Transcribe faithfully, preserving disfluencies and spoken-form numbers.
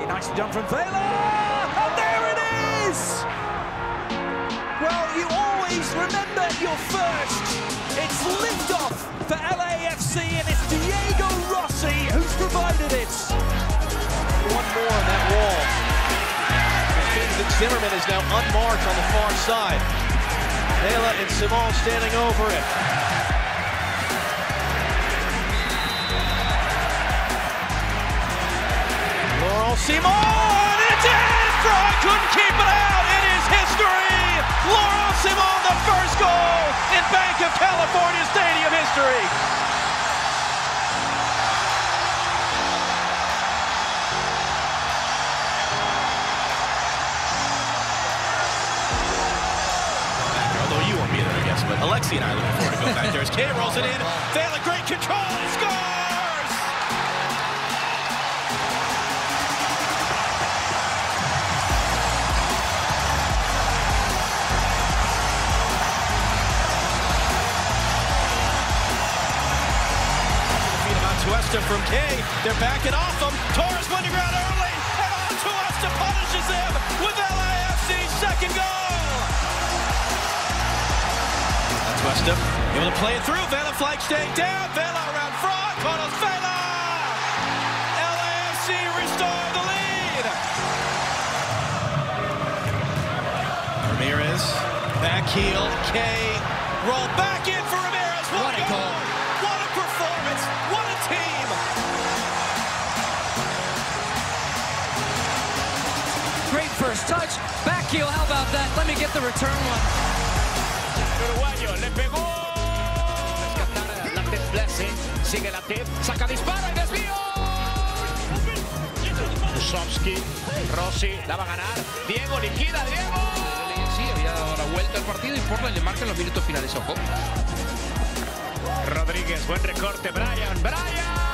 nicely done from Vela, and there it is! Well, you always remember your first. It's liftoff for L A F C, and it's Diego Rossi who's provided it. One more on that wall. It seems that Zimmerman is now unmarked on the far side. Vela and Simon standing over it. Laurent Simon, and it's in! Fry couldn't keep it out. It is history. Laurent Simon, the first goal in Bank of California Stadium history. Although you won't be there, I guess, but Alexi and I are looking forward to go back there as Kay rolls it in. Vela, great control, he scores! Tuesta from Kay, they're backing off him. Torres winning ground early, and on Tuesta punishes him with L A F C's second goal. Tuesta able to play it through. Vela flag staying down. Vela around front. Carlos Vela. L A F C restore the lead. Ramirez back heel. Kay roll back in for Ramirez. What, what a goal! What a performance! What a team! Great first touch. Back heel. How about that? Let me get the return one. Uruguayo le pegó. Rescatar Latif Blessing. Sigue Latif. Saca disparo y desvío. Kusowski. Rossi la va a ganar. Diego liquida. Diego. Sí, había dado la vuelta al partido y Portland le marca en los minutos finales. Ojo. Rodríguez, buen recorte. Brian. Brian.